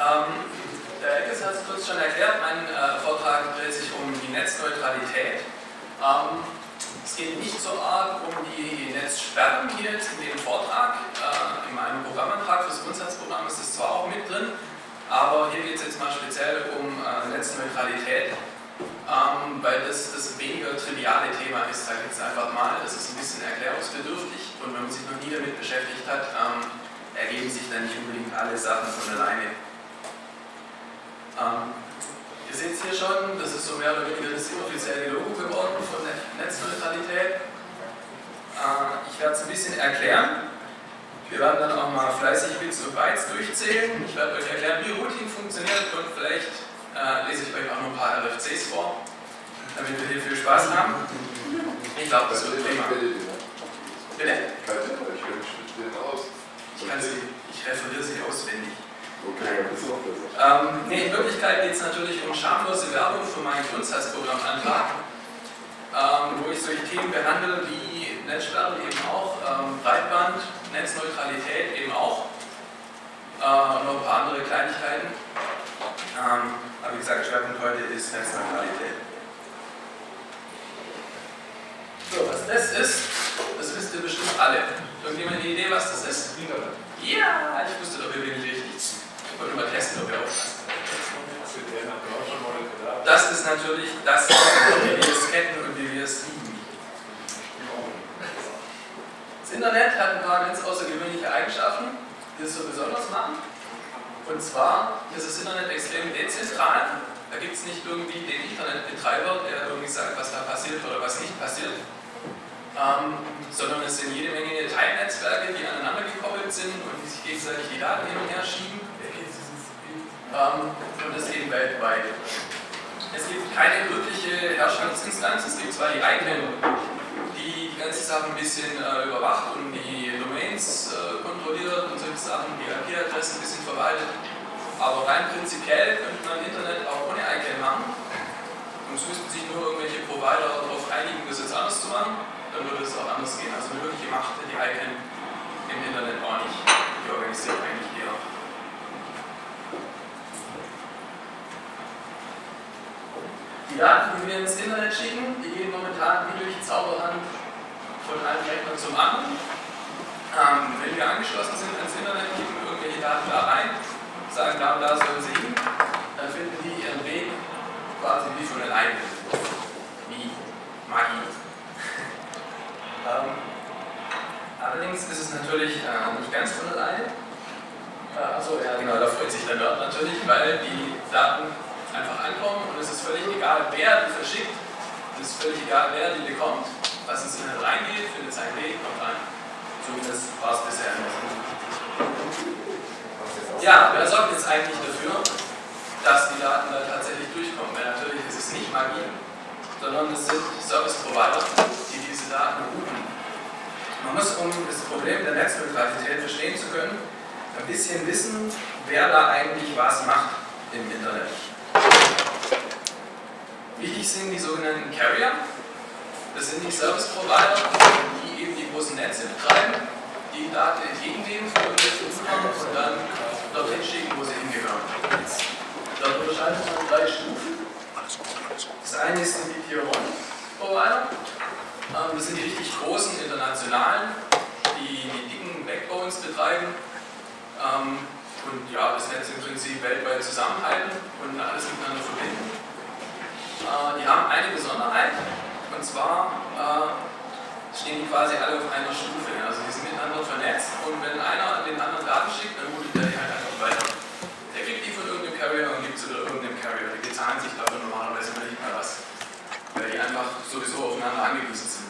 Der Eckes hat es kurz schon erklärt, mein Vortrag dreht sich um die Netzneutralität. Es geht nicht so arg um die Netzsperren hier jetzt in dem Vortrag. In meinem Programmantrag fürs Grundsatzprogramm ist es zwar auch mit drin, aber hier geht es jetzt mal speziell um Netzneutralität, weil das weniger triviale Thema ist, sage ich jetzt einfach mal. Das ist ein bisschen erklärungsbedürftig und wenn man sich noch nie damit beschäftigt hat, ergeben sich dann nicht unbedingt alle Sachen von alleine. Ihr seht es hier schon, das ist so mehr oder weniger das inoffizielle Logo geworden von der Netzneutralität. Ich werde es ein bisschen erklären. Wir werden dann auch mal fleißig Bits und Bytes durchzählen. Ich werde euch erklären, wie Routing funktioniert und vielleicht lese ich euch auch noch ein paar RFCs vor, damit wir hier viel Spaß haben. Ich glaube, das wird prima. Bitte? Ich referiere sie auswendig. Okay, das ist auch besser. In Wirklichkeit geht es natürlich um schamlose Werbung für meinen Grundsatzprogrammantrag, wo ich solche Themen behandle wie Netzsperren eben auch, Breitband, Netzneutralität eben auch und noch ein paar andere Kleinigkeiten. Aber wie gesagt, Schwerpunkt heute ist Netzneutralität. So, was das ist, das wisst ihr bestimmt alle. Irgendjemand eine Idee, was das ist? Ja, ich wusste doch irgendwie nicht richtig. Ich wollte mal testen, ob ihr aufpasst. Das ist natürlich das, wie wir es kennen und wie wir es lieben. Das Internet hat ein paar ganz außergewöhnliche Eigenschaften, die es so besonders machen. Und zwar ist das Internet extrem dezentral. Da gibt es nicht irgendwie den Internetbetreiber, der irgendwie sagt, was da passiert oder was nicht passiert. Sondern es sind jede Menge Teilnetzwerke, die aneinander gekoppelt sind und die sich gegenseitig die Daten hin und her schieben. Und das eben weltweit. Es gibt keine wirkliche Herrschaftsinstanz, es gibt zwar die ICANN, die ganze Sache ein bisschen überwacht und die Domains kontrolliert und solche Sachen, die IP-Adressen ein bisschen verwaltet, aber rein prinzipiell könnte man Internet auch ohne ICANN machen. Und es müssten sich nur irgendwelche Provider darauf einigen, das jetzt anders zu machen, dann würde es auch anders gehen. Also eine wirkliche Macht hat die ICANN im Internet auch nicht. Die organisiert eigentlich eher. Die Daten, die wir ins Internet schicken, die gehen momentan wie durch Zauberhand von einem Rechner zum anderen. Wenn wir angeschlossen sind ans Internet, kippen wir irgendwelche Daten da rein, sagen, da und da sollen sie hin, dann finden die ihren Weg quasi wie von alleine. Wie Magie. Allerdings ist es natürlich nicht ganz von alleine. Achso, ja genau, da freut sich der Nerd natürlich, weil die Daten einfach ankommen und es ist völlig egal, wer die verschickt, es ist völlig egal, wer die bekommt, was ins Internet reingeht, findet seinen Weg, kommt rein. Zumindest war es bisher immer so. Ja, wer sorgt jetzt eigentlich dafür, dass die Daten da tatsächlich durchkommen? Weil natürlich ist es nicht Magie, sondern es sind Service Provider, die diese Daten routen. Man muss, um das Problem der Netzneutralität verstehen zu können, ein bisschen wissen, wer da eigentlich was macht im Internet. Wichtig sind die sogenannten Carrier. Das sind die Service Provider, die eben die großen Netze betreiben, die Daten entgegennehmen von irgendwelchen Nutzern und dann dorthin schicken, wo sie hingehören. Dort unterscheidet man 3 Stufen. Das eine sind die Tier 1 Provider. Das sind die richtig großen internationalen, die dicken Backbones betreiben und ja, das Netz im Prinzip weltweit zusammenhalten und alles miteinander verbinden. Die haben eine Besonderheit, und zwar stehen die quasi alle auf einer Stufe. Also die sind miteinander vernetzt und wenn einer den anderen Daten schickt, dann routet der die halt einfach weiter. Der kriegt die von irgendeinem Carrier und gibt sie wieder irgendeinem Carrier. Die bezahlen sich dafür normalerweise nicht mehr was, weil die einfach sowieso aufeinander angewiesen sind.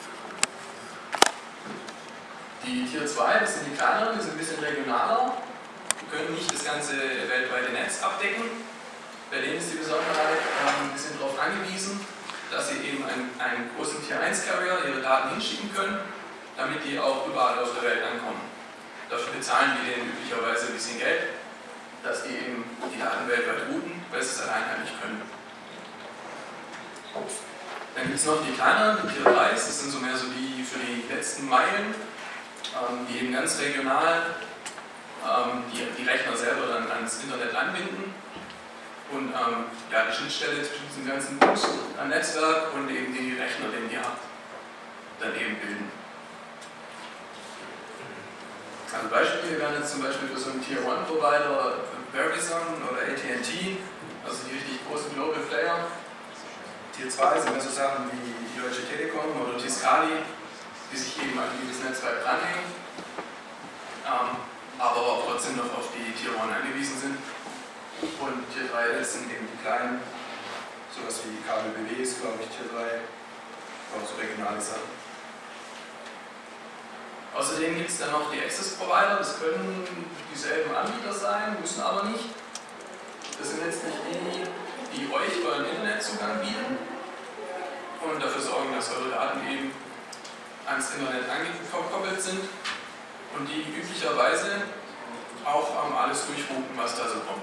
Die Tier 2, das sind die kleineren, die sind ein bisschen regionaler, die können nicht das ganze weltweite Netz abdecken. Bei denen ist die Besonderheit, die sind darauf angewiesen, dass sie eben einen großen Tier 1 Carrier ihre Daten hinschicken können, damit die auch überall auf der Welt ankommen. Dafür bezahlen die denen üblicherweise ein bisschen Geld, dass die eben die Daten weltweit routen, weil sie es allein halt nicht können. Dann gibt es noch die kleineren, die Tier 3, das sind so mehr so die für die letzten Meilen, die eben ganz regional die Rechner selber dann ans Internet anbieten. und ja, die Schnittstelle zwischen diesem ganzen Bus am Netzwerk und eben die Rechner, den ihr habt, dann eben bilden. Also Beispiele wären jetzt zum Beispiel für so einen Tier-1-Provider Verizon oder AT&T, also die richtig großen Global Player. Tier 2 sind so Sachen wie die Deutsche Telekom oder Tiscali, die sich eben an dieses Netzwerk dranhängen, aber auch trotzdem noch auf die Tier 1 angewiesen sind. Und Tier 3 sind eben die kleinen, sowas wie Kabel BW ist, glaube ich, Tier 3, auch so regionale Sachen. Außerdem gibt es dann noch die Access Provider, das können dieselben Anbieter sein, müssen aber nicht. Das sind letztlich die, die euch euren Internetzugang bieten und dafür sorgen, dass eure Daten eben ans Internet angekoppelt sind und die üblicherweise auch alles durchrouten, was da so kommt.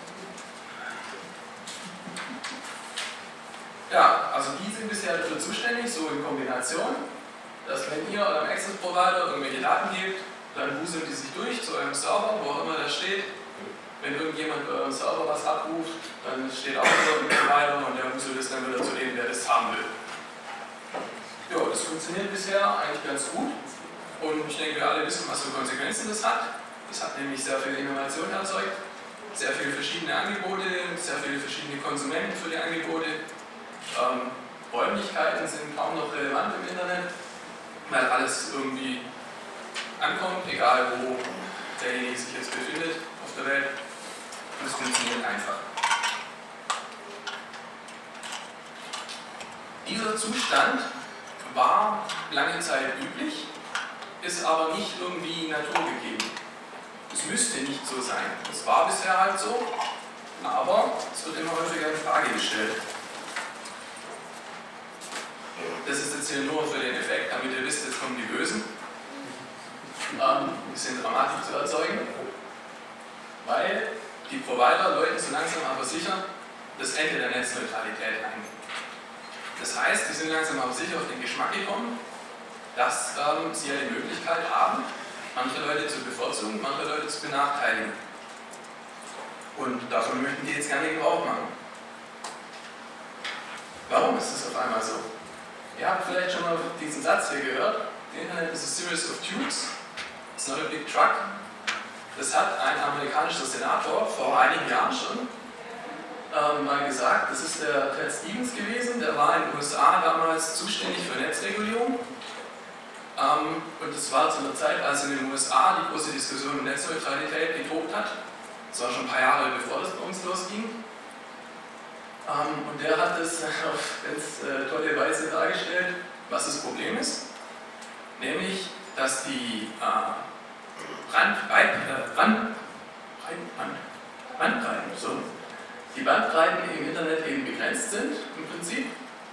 Ja, also die sind bisher dafür zuständig, so in Kombination, dass wenn ihr eurem Access Provider irgendwelche Daten gebt, dann wuseln die sich durch zu eurem Server, wo auch immer der steht. Wenn irgendjemand bei eurem Server was abruft, dann steht auch ein Provider und der wuselt es dann wieder zu dem, der das haben will. Ja, das funktioniert bisher eigentlich ganz gut und ich denke, wir alle wissen, was für Konsequenzen das hat. Das hat nämlich sehr viel Innovation erzeugt, sehr viele verschiedene Angebote, sehr viele verschiedene Konsumenten für die Angebote. Räumlichkeiten sind kaum noch relevant im Internet, weil alles irgendwie ankommt, egal wo derjenige sich jetzt befindet auf der Welt. Und es funktioniert einfach. Dieser Zustand war lange Zeit üblich, ist aber nicht irgendwie naturgegeben. Es müsste nicht so sein. Es war bisher halt so, aber es wird immer häufiger in Frage gestellt. Das ist jetzt hier nur für den Effekt, damit ihr wisst, jetzt kommen die Bösen. Ein bisschen Dramatik zu erzeugen, weil die Provider läuten so langsam aber sicher das Ende der Netzneutralität ein. Das heißt, die sind langsam aber sicher auf den Geschmack gekommen, dass sie ja die Möglichkeit haben, manche Leute zu bevorzugen, manche Leute zu benachteiligen. Und davon möchten die jetzt gerne Gebrauch machen. Warum ist das auf einmal so? Ihr habt vielleicht schon mal diesen Satz hier gehört: The Internet is a series of tubes, it's not a big truck. Das hat ein amerikanischer Senator vor einigen Jahren schon mal gesagt. Das ist der Ted Stevens gewesen, der war in den USA damals zuständig für Netzregulierung. Und das war zu einer Zeit, als in den USA die große Diskussion um Netzneutralität getobt hat. Das war schon ein paar Jahre bevor das bei uns losging. Und der hat das auf ganz tolle Weise dargestellt, was das Problem ist. Nämlich, dass die Bandbreiten im Internet eben begrenzt sind, im Prinzip.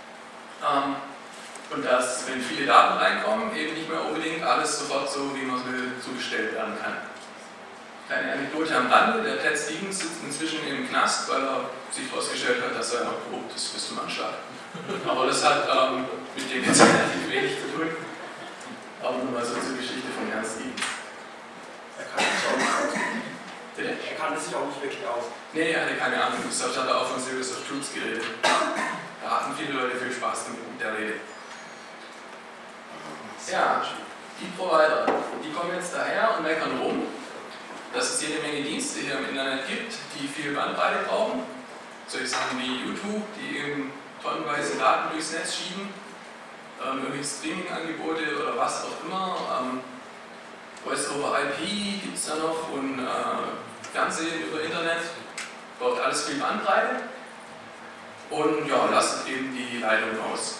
Und dass, wenn viele Daten reinkommen, eben nicht mehr unbedingt alles sofort so, wie man es will, zugestellt werden kann. Kleine Anekdote am Rande: Der Ted Stevens sitzt inzwischen im Knast, weil er sich herausgestellt hat, dass er noch korrupt ist bis zum Anschlag. Aber das hat mit dem jetzt relativ wenig zu tun. Aber nur mal so zur Geschichte von Herrn Stevens. Er kannte sich auch nicht aus. Bitte? Er kannte sich auch nicht wirklich aus. Nee, er hatte keine Ahnung. Deshalb hat er auch von Series of Truths geredet. Da hatten viele Leute viel Spaß mit der Rede. Ja, die Provider, die kommen jetzt daher und meckern rum, dass es jede Menge Dienste hier im Internet gibt, die viel Bandbreite brauchen. Solche Sachen wie YouTube, die eben tonnenweise Daten durchs Netz schieben, irgendwelche Streaming-Angebote oder was auch immer. Voice over IP gibt es da noch und Fernsehen über Internet, braucht alles viel Bandbreite und ja, lasst eben die Leitung aus.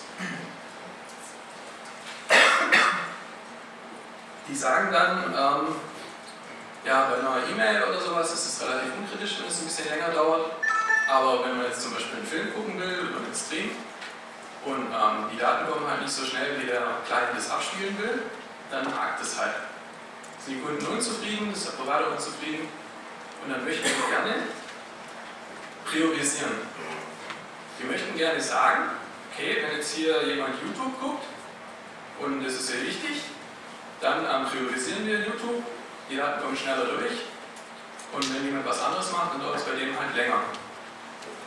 Die sagen dann, ja, bei einer E-Mail oder sowas ist es relativ unkritisch, wenn es ein bisschen länger dauert, aber wenn man jetzt zum Beispiel einen Film gucken will über den Stream und die Daten kommen halt nicht so schnell, wie der Client das abspielen will, dann hakt es halt. Sind die Kunden unzufrieden, ist der Provider unzufrieden und dann möchten wir gerne priorisieren. Wir möchten gerne sagen, okay, wenn jetzt hier jemand YouTube guckt und das ist sehr wichtig, dann priorisieren wir YouTube, die Daten kommen schneller durch und wenn jemand was anderes macht, dann dauert es bei dem halt länger.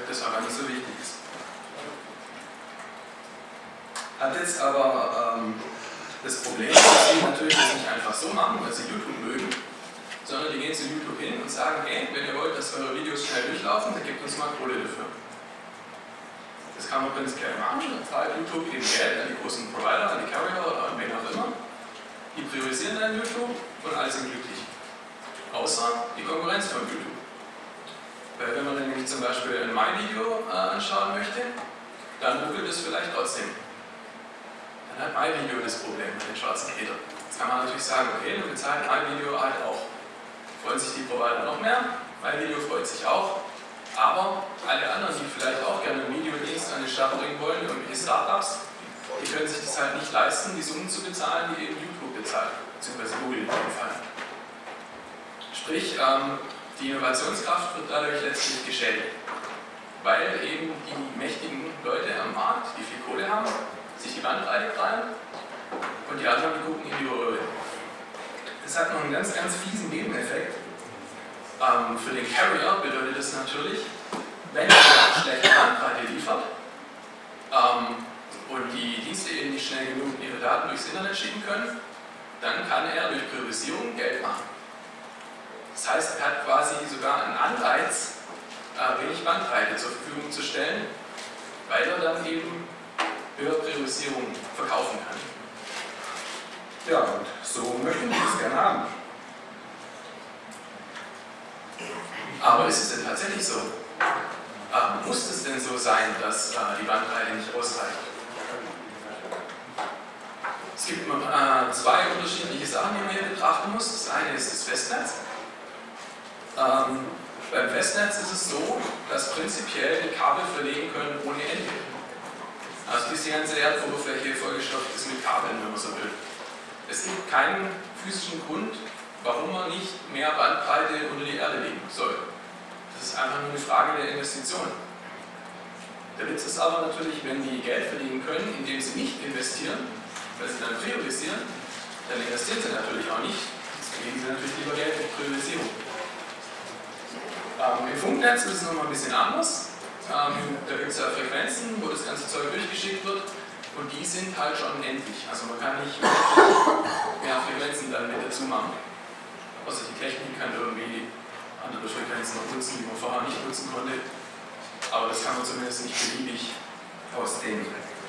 das aber nicht so wichtig ist. Hat jetzt aber das Problem, dass die natürlich das nicht einfach so machen, weil sie YouTube mögen, sondern die gehen zu YouTube hin und sagen, hey, wenn ihr wollt, dass eure Videos schnell durchlaufen, dann gebt uns mal Kohle dafür. Das kann man prinzipiell machen, dann zahlt YouTube eben Geld an die großen Provider, an die Carrier oder an wen auch immer. Die priorisieren dann YouTube und alle sind glücklich. Außer die Konkurrenz von YouTube. Weil wenn man dann nämlich zum Beispiel ein My-Video anschauen möchte, dann googelt es vielleicht trotzdem. Dann hat My-Video das Problem mit den schwarzen Peter. Jetzt kann man natürlich sagen, okay, dann bezahlt My-Video halt auch. Freuen sich die Provider noch mehr, My-Video freut sich auch, aber alle anderen, die vielleicht auch gerne einen Videodienst an den Start bringen wollen, irgendwelche Startups, die können sich das halt nicht leisten, die Summen zu bezahlen, die eben YouTube bezahlt, beziehungsweise Google in dem Fall. Sprich, die Innovationskraft wird dadurch letztlich geschädigt, weil eben die mächtigen Leute am Markt, die viel Kohle haben, sich die Bandbreite krallen und die anderen, die gucken in die Röhre. Das hat noch einen ganz, ganz fiesen Nebeneffekt. Für den Carrier bedeutet das natürlich, wenn er eine schlechte Bandbreite liefert und die Dienste eben nicht schnell genug ihre Daten durchs Internet schicken können, dann kann er durch Priorisierung Geld machen. Das heißt, er hat quasi sogar einen Anreiz, wenig Bandbreite zur Verfügung zu stellen, weil er dann eben höhere Priorisierung verkaufen kann. Ja, und so möchten wir es gerne haben. Aber ist es denn tatsächlich so? Muss es denn so sein, dass die Bandbreite nicht ausreicht? Es gibt zwei unterschiedliche Sachen, die man hier betrachten muss. Das eine ist das Festnetz. Beim Festnetz ist es so, dass prinzipiell die Kabel verlegen können ohne Ende. Also diese ganze Erdoberfläche vollgestopft ist mit Kabeln, wenn man so will. Es gibt keinen physischen Grund, warum man nicht mehr Bandbreite unter die Erde legen soll. Das ist einfach nur eine Frage der Investition. Der Witz ist aber natürlich, wenn die Geld verdienen können, indem sie nicht investieren, weil sie dann priorisieren, dann investieren sie natürlich auch nicht. Dann geben sie natürlich lieber Geld für Priorisierung. Im Funknetz ist es nochmal ein bisschen anders. Da gibt es ja Frequenzen, wo das ganze Zeug durchgeschickt wird und die sind halt schon endlich. Also man kann nicht mehr Frequenzen dann mit dazu machen. Außer die Technik kann irgendwie andere Frequenzen noch nutzen, die man vorher nicht nutzen konnte. Aber das kann man zumindest nicht beliebig ausdehnen.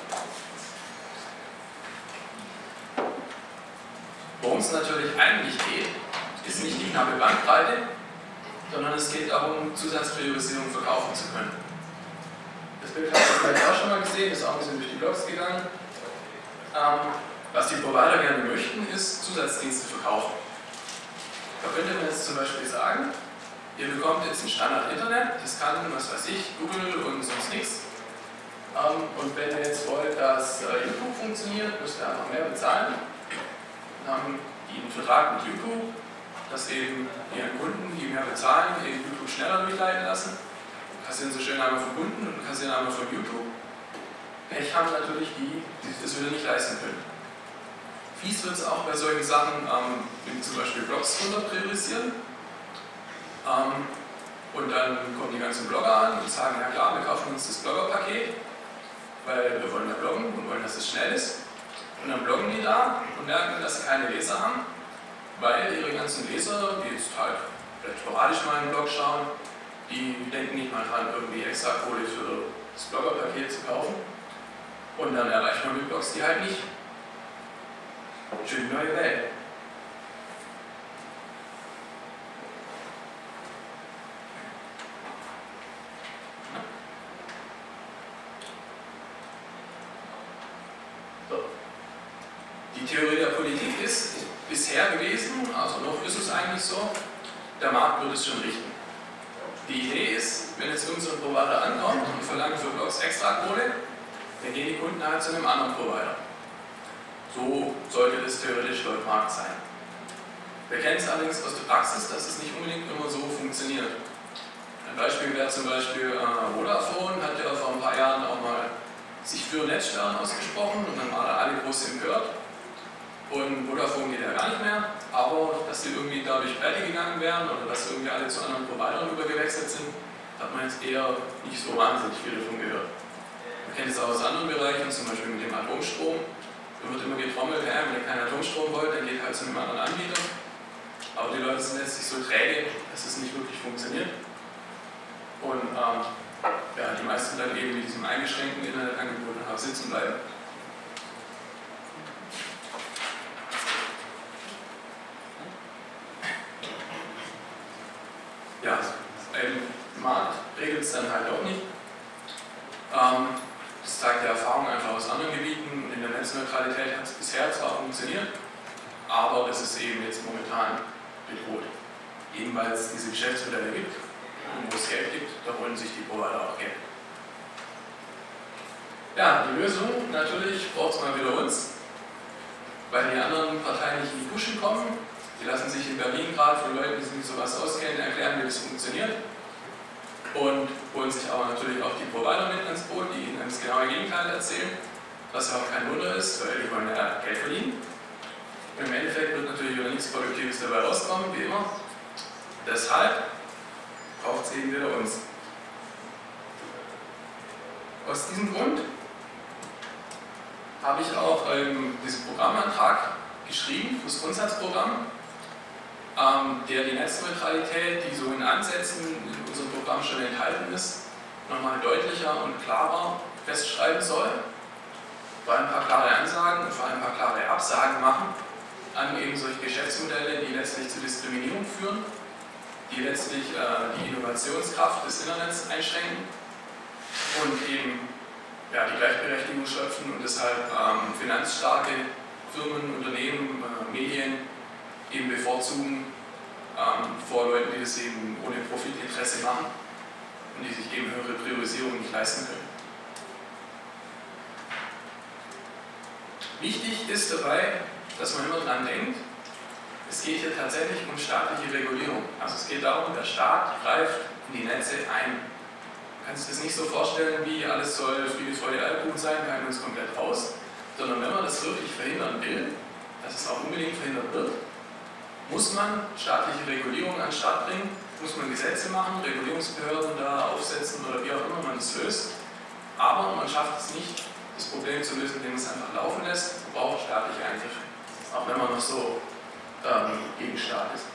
Worum es natürlich eigentlich geht, ist nicht die knappe Bandbreite, sondern es geht darum, Zusatzpriorisierung verkaufen zu können. Das Bild habt ihr vielleicht auch schon mal gesehen, ist auch ein bisschen durch die Blogs gegangen. Was die Provider gerne möchten, ist Zusatzdienste verkaufen. Da könnte man jetzt zum Beispiel sagen, ihr bekommt jetzt ein Standard-Internet, das kann, was weiß ich, Google und sonst nichts. Und wenn ihr jetzt wollt, dass YouTube funktioniert, müsst ihr einfach mehr bezahlen. Dann haben die einen Vertrag mit YouTube, dass eben ihren Kunden, die mehr bezahlen, eben YouTube schneller durchleiten lassen. Kassieren sie schön einmal vom Kunden und kassieren einmal von YouTube. Pech haben natürlich die, die sich das wieder nicht leisten können. Fies wird es auch bei solchen Sachen, wie zum Beispiel Blogs runter priorisieren. Und dann kommen die ganzen Blogger an und sagen, ja klar, wir kaufen uns das Blogger-Paket, weil wir wollen ja bloggen und wollen, dass es schnell ist. Und dann bloggen die da und merken, dass sie keine Leser haben, weil ihre ganzen Leser, die jetzt halt vielleicht sporadisch mal einen Blog schauen, die denken nicht mal dran, irgendwie extra Kohle für das Blogger-Paket zu kaufen. Und dann erreicht man mit Blogs die halt nicht. Schöne neue Welt. So. Die Theorie der Politik ist bisher gewesen, also noch ist es eigentlich so, der Markt wird es schon richten. Die Idee ist, wenn jetzt irgendein Provider ankommt und verlangt für Blogs extra Kohle, dann gehen die Kunden halt zu einem anderen Provider. So sollte das theoretisch laut Markt sein. Wir kennen es allerdings aus der Praxis, dass es nicht unbedingt immer so funktioniert. Ein Beispiel wäre zum Beispiel Vodafone, hat ja vor ein paar Jahren auch mal sich für Netzsperren ausgesprochen und dann waren da alle groß empört. Und Vodafone geht ja gar nicht mehr, aber dass sie irgendwie dadurch pleite gegangen wären oder dass irgendwie alle zu anderen Providern übergewechselt sind, hat man jetzt eher nicht so wahnsinnig viel davon gehört. Man kennt es auch aus anderen Bereichen, zum Beispiel mit dem Atomstrom. Da wird immer getrommelt, wenn ihr keinen Atomstrom wollt, dann geht halt zu einem anderen Anbieter. Aber die Leute sind letztlich so träge, dass es nicht wirklich funktioniert. Und ja, die meisten dann eben mit diesem eingeschränkten Internetangebot nachher sitzen bleiben. Ja, im Markt regelt es dann halt auch nicht. Das zeigt die Erfahrung einfach aus anderen Gebieten. In der Netzneutralität hat es bisher zwar funktioniert, aber es ist eben jetzt momentan bedroht. Eben weil es diese Geschäftsmodelle gibt und wo es Geld gibt, da holen sich die Provider auch Geld. Ja, die Lösung natürlich braucht es mal wieder uns, weil die anderen Parteien nicht in die Puschen kommen. Die lassen sich in Berlin gerade von Leuten, die sich mit sowas auskennen, erklären, wie das funktioniert. Und holen sich aber natürlich auch die Provider mit ins Boot, die ihnen das genaue Gegenteil erzählen, was ja auch kein Wunder ist, weil die wollen ja Geld verdienen. Und im Endeffekt wird natürlich wieder nichts Produktives dabei rauskommen, wie immer. Deshalb braucht es eben wieder uns. Aus diesem Grund habe ich auch diesen Programmantrag geschrieben, fürs Grundsatzprogramm, der die Netzneutralität, die so in Ansätzen in unserem Programm schon enthalten ist, nochmal deutlicher und klarer festschreiben soll, vor allem ein paar klare Ansagen und vor allem ein paar klare Absagen machen an eben solche Geschäftsmodelle, die letztlich zu Diskriminierung führen, die letztlich die Innovationskraft des Internets einschränken und eben ja, die Gleichberechtigung schöpfen und deshalb finanzstarke Firmen, Unternehmen, Medien eben bevorzugen vor Leuten, die das eben ohne Profitinteresse machen und die sich eben höhere Priorisierung nicht leisten können. Wichtig ist dabei, dass man immer daran denkt, es geht hier tatsächlich um staatliche Regulierung. Also es geht darum, der Staat greift in die Netze ein. Du kannst dir das nicht so vorstellen, wie alles soll Friede, Freude, Eierkuchen sein, wir halten uns komplett raus, sondern wenn man das wirklich verhindern will, dass es auch unbedingt verhindert wird, muss man staatliche Regulierung an den Start bringen, muss man Gesetze machen, Regulierungsbehörden da aufsetzen oder wie auch immer man das löst. Aber man schafft es nicht, das Problem zu lösen, indem man es einfach laufen lässt. Man braucht staatliche Eingriffe, auch wenn man noch so gegen Staat ist.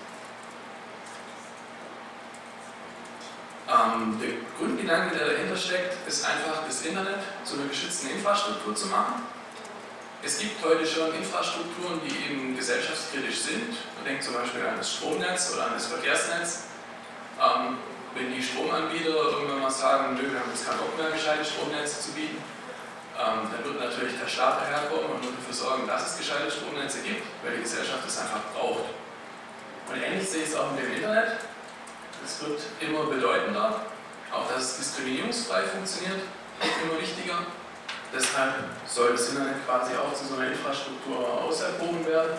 Der Grundgedanke, der dahinter steckt, ist einfach, das Internet zu einer geschützten Infrastruktur zu machen. Es gibt heute schon Infrastrukturen, die eben gesellschaftskritisch sind. Man denkt zum Beispiel an das Stromnetz oder an das Verkehrsnetz. Wenn die Stromanbieter irgendwann mal sagen, nö, wir haben jetzt keinen Bock mehr, gescheite Stromnetze zu bieten, dann wird natürlich der Staat daherkommen und wird dafür sorgen, dass es gescheite Stromnetze gibt, weil die Gesellschaft es einfach braucht. Und ähnlich sehe ich es auch mit dem Internet. Es wird immer bedeutender, auch dass es diskriminierungsfrei funktioniert, wird immer wichtiger. Deshalb soll das Internet quasi auch zu so einer Infrastruktur auserkoren werden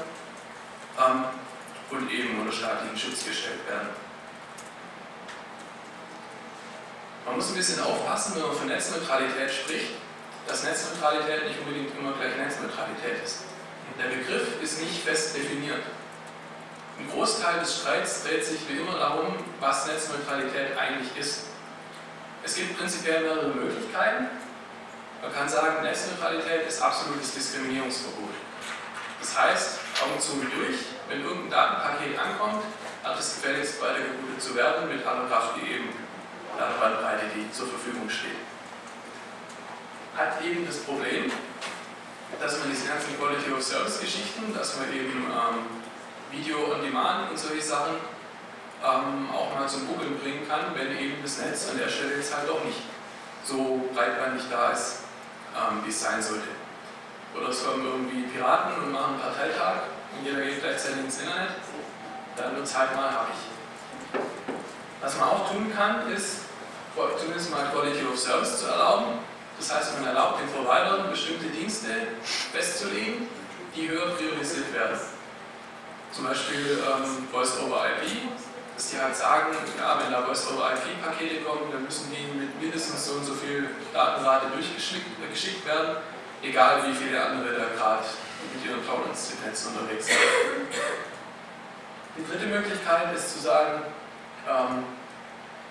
und eben unter staatlichen Schutz gestellt werden. Man muss ein bisschen aufpassen, wenn man von Netzneutralität spricht, dass Netzneutralität nicht unbedingt immer gleich Netzneutralität ist. Der Begriff ist nicht fest definiert. Ein Großteil des Streits dreht sich wie immer darum, was Netzneutralität eigentlich ist. Es gibt prinzipiell mehrere Möglichkeiten. Man kann sagen, Netzneutralität ist absolutes Diskriminierungsverbot. Das heißt, Augen zu und durch, wenn irgendein Datenpaket ankommt, hat es gefälligst weitergeroutet zu werden mit aller Kraft, die eben Datenbandbreite, die zur Verfügung steht. Hat eben das Problem, dass man diese ganzen Quality of Service Geschichten, dass man eben Video on Demand und solche Sachen auch mal zum Googlen bringen kann, wenn eben das Netz an der Stelle jetzt halt doch nicht so breitbandig da ist, wie es sein sollte. Oder es kommen irgendwie Piraten und machen einen Parteitag und jeder geht gleichzeitig ins Internet, dann wird es halt mal happig. Was man auch tun kann, ist zumindest mal Quality of Service zu erlauben. Das heißt, man erlaubt den Providern bestimmte Dienste festzulegen, die höher priorisiert werden. Zum Beispiel Voice over IP, dass die halt sagen, ja, wenn da Voice over IP Pakete kommen, dann müssen die mit mindestens so und so viel Datenrate durchgeschickt werden, egal wie viele andere da gerade mit ihren Cloud-Netz unterwegs sind. Die dritte Möglichkeit ist zu sagen,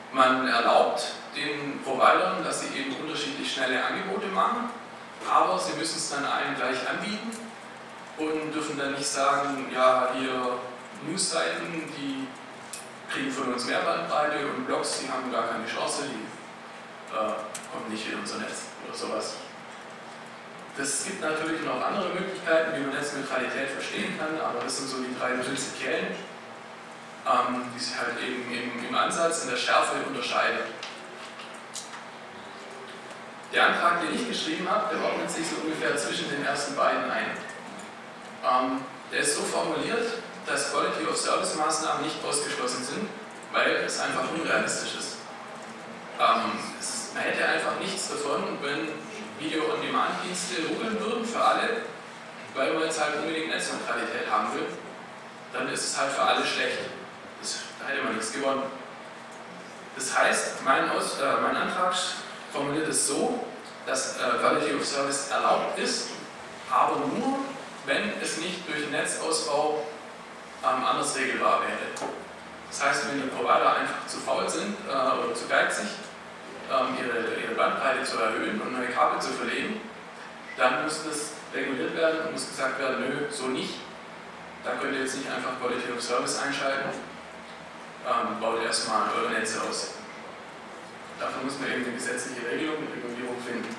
Man erlaubt den Providern, dass sie eben unterschiedlich schnelle Angebote machen, aber sie müssen es dann allen gleich anbieten und dürfen dann nicht sagen, ja, hier Newsseiten, die kriegen von uns mehr Bandbreite und Blogs, die haben gar keine Chance, die kommen nicht in unser Netz oder sowas. Es gibt natürlich noch andere Möglichkeiten, wie man Netzneutralität verstehen kann, aber das sind so die drei prinzipiellen, die sich halt eben im Ansatz, in der Schärfe unterscheiden. Der Antrag, den ich geschrieben habe, der ordnet sich so ungefähr zwischen den ersten beiden ein. Der ist so formuliert, dass Quality-of-Service-Maßnahmen nicht ausgeschlossen sind, weil es einfach unrealistisch ist. Man hätte einfach nichts davon, wenn Video-on-Demand-Dienste ruckeln würden für alle, weil man jetzt halt unbedingt Netzneutralität haben will. Dann ist es halt für alle schlecht. Da hätte man nichts gewonnen. Das heißt, mein Antrag formuliert es so, dass Quality of Service erlaubt ist, aber nur, wenn es nicht durch Netzausbau anders regelbar wäre. Das heißt, wenn die Provider einfach zu faul sind oder zu geizig, ihre Bandbreite zu erhöhen und neue Kabel zu verlegen, dann muss das reguliert werden und muss gesagt werden, nö, so nicht. Da könnt ihr jetzt nicht einfach Quality of Service einschalten, baut erstmal eure Netze aus. Dafür muss man eben eine gesetzliche Regelung und Regulierung finden.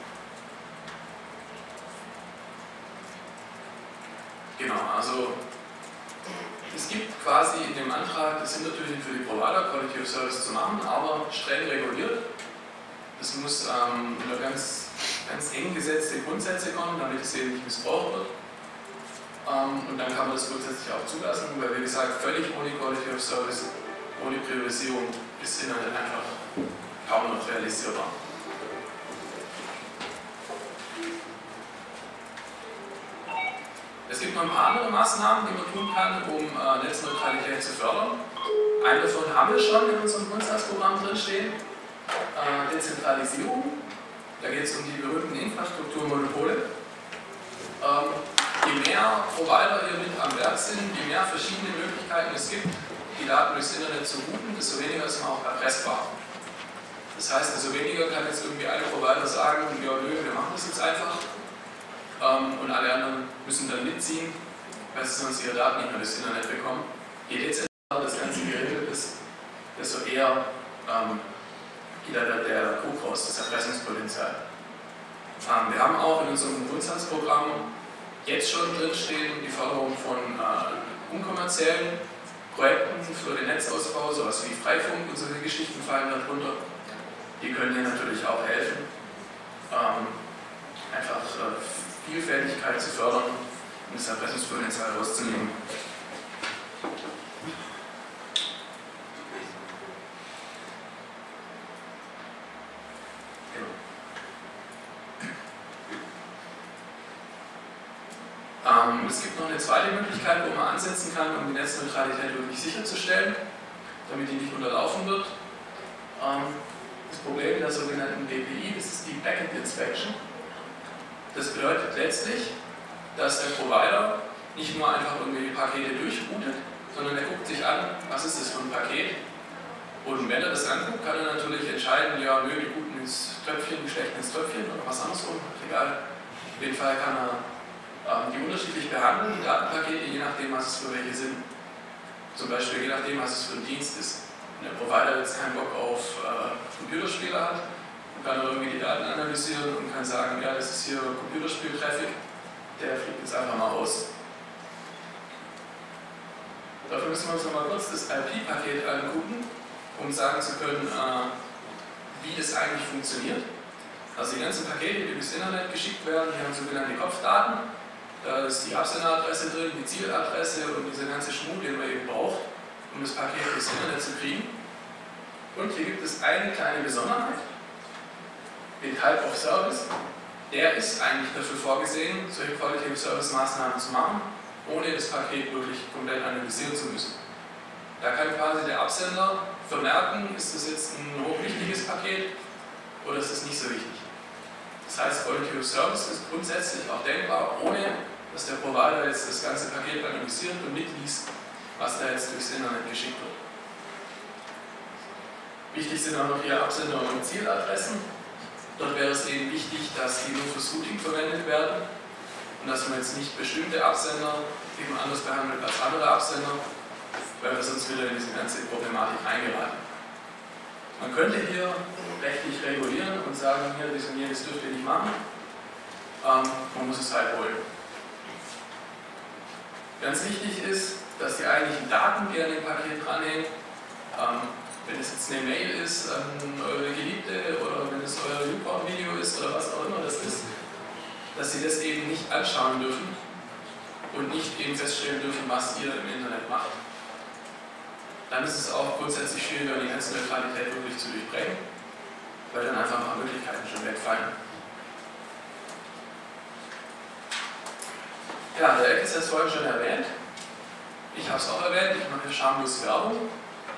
Genau, also es gibt quasi in dem Antrag das Hintertürchen für die Provider, Quality of Service zu machen, aber streng reguliert. Es muss unter ganz eng gesetzte Grundsätze kommen, damit es eben nicht missbraucht wird. Und dann kann man das grundsätzlich auch zulassen, weil wie gesagt, völlig ohne Quality of Service, ohne Priorisierung ist Internet einfach kaum noch realisierbar. Es gibt noch ein paar andere Maßnahmen, die man tun kann, um Netzneutralität zu fördern. Eine davon haben wir schon in unserem Grundsatzprogramm drinstehen. Dezentralisierung. Da geht es um die berühmten Infrastrukturmonopole. Je mehr Provider hier mit am Werk sind, je mehr verschiedene Möglichkeiten es gibt, die Daten durchs Internet zu routen, desto weniger ist man auch erpressbar. Das heißt, desto weniger kann jetzt irgendwie ein Provider sagen, ja nö, wir machen das jetzt einfach und alle anderen müssen dann mitziehen, weil sie sonst ihre Daten nicht mehr durchs Internet bekommen. Je dezentraler das Ganze geregelt ist, desto eher geht da der Druck raus, das Erpressungspotenzial. Wir haben auch in unserem Grundsatzprogramm jetzt schon drinstehen die Förderung von unkommerziellen Projekten für den Netzausbau, sowas wie Freifunk und solche Geschichten fallen darunter. Die können hier natürlich auch helfen, einfach Vielfältigkeit zu fördern und das Erpressungspotenzial rauszunehmen. Es gibt noch eine zweite Möglichkeit, wo man ansetzen kann, um die Netzneutralität wirklich sicherzustellen, damit die nicht unterlaufen wird. Das Problem der sogenannten BPI, das ist die Packet Inspection. Das bedeutet letztlich, dass der Provider nicht nur einfach irgendwie Pakete durchroutet, sondern er guckt sich an, was ist das für ein Paket. Und wenn er das anguckt, kann er natürlich entscheiden, ja, nö, die guten ins Töpfchen, die schlechten ins Töpfchen oder was andersrum, egal. Auf jeden Fall kann er die unterschiedlich behandeln, die Datenpakete, je nachdem, was es für welche sind. Zum Beispiel je nachdem, was es für ein Dienst ist. Wenn der Provider jetzt keinen Bock auf Computerspiele hat, dann kann er irgendwie die Daten analysieren und kann sagen, ja, das ist hier Computerspiel-Traffic, der fliegt jetzt einfach mal raus. Dafür müssen wir uns nochmal kurz das IP-Paket angucken, um sagen zu können, wie das eigentlich funktioniert. Also die ganzen Pakete, die durchs Internet geschickt werden, die haben sogenannte Kopfdaten. Da ist die Absenderadresse drin, die Zieladresse und dieser ganze Schmuck, den man eben braucht, um das Paket durchs Internet zu kriegen. Und hier gibt es eine kleine Besonderheit, den Type of Service. Der ist eigentlich dafür vorgesehen, solche Quality of Service Maßnahmen zu machen, ohne das Paket wirklich komplett analysieren zu müssen. Da kann quasi der Absender vermerken, ist das jetzt ein hochwichtiges Paket oder ist es nicht so wichtig. Das heißt, Quality of Service ist grundsätzlich auch denkbar, ohne dass der Provider jetzt das ganze Paket analysiert und mitliest, was da jetzt durchs Internet geschickt wird. Wichtig sind auch noch hier Absender- und Zieladressen. Dort wäre es eben wichtig, dass die nur fürs Routing verwendet werden und dass man jetzt nicht bestimmte Absender eben anders behandelt als andere Absender, weil wir sonst wieder in diese ganze Problematik reingeraten. Man könnte hier rechtlich regulieren und sagen, hier, dies und jenes dürft ihr nicht machen. Man muss es halt wollen. Ganz wichtig ist, dass die eigentlichen Daten, die an dem Paket dranhängen, wenn es jetzt eine Mail ist an eure Geliebte oder wenn es euer YouPorn-Video ist oder was auch immer das ist, dass sie das eben nicht anschauen dürfen und nicht eben feststellen dürfen, was ihr im Internet macht. Dann ist es auch grundsätzlich schwieriger, die Netzneutralität wirklich zu durchbrechen, weil dann einfach ein paar Möglichkeiten schon wegfallen. Ja, der Eck ist jetzt vorhin schon erwähnt. Ich habe es auch erwähnt, ich mache schamlos Werbung.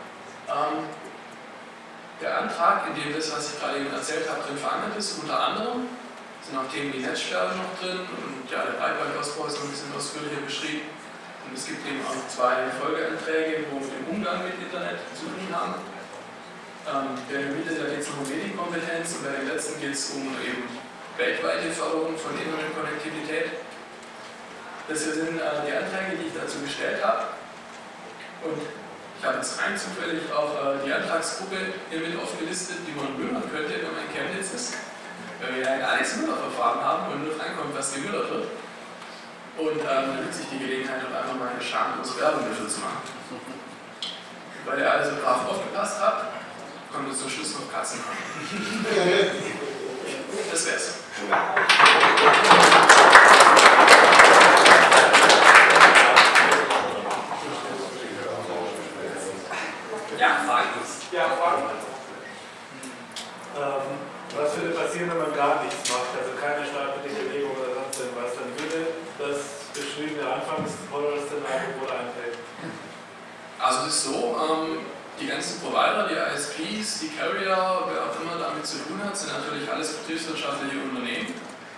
Der Antrag, in dem das, was ich gerade eben erzählt habe, drin verankert ist, unter anderem sind auch Themen wie Netzsperre noch drin und ja, der Breitbandausbau ist noch ein bisschen ausführlicher beschrieben. Und es gibt eben auch 2 Folgeanträge, wo wir den Umgang mit Internet zu tun haben. Bei der Mitte, da geht es um Medienkompetenz und bei dem letzten geht es um eben weltweite Förderung von Internetkonnektivität. Das hier sind die Anträge, die ich dazu gestellt habe. Und ich habe jetzt rein zufällig auch die Antragsgruppe hier mit aufgelistet, die man müllern könnte, wenn man in Chemnitz ist. Weil wir ein Alex-Müller-Verfahren haben und nur reinkommt, was gemüllert wird. Und dann nutze ich die Gelegenheit, um einfach mal eine schamlose Werbung dafür zu machen. Weil ihr alle so brav aufgepasst habt, kommt jetzt zum Schluss noch Katzen an. Das wär's. Ja, Fragen. Ja, Fragen. Was würde passieren, wenn man gar nichts macht? Also keine staatliche Belegung oder sonst irgendwas? Dann würde das beschriebene Anfangs-Horror-Szenario wohl eintreten. Also es ist so, die ganzen Provider, die ISPs, die Carrier, wer auch immer damit zu tun hat, sind natürlich alles betriebswirtschaftliche Unternehmen.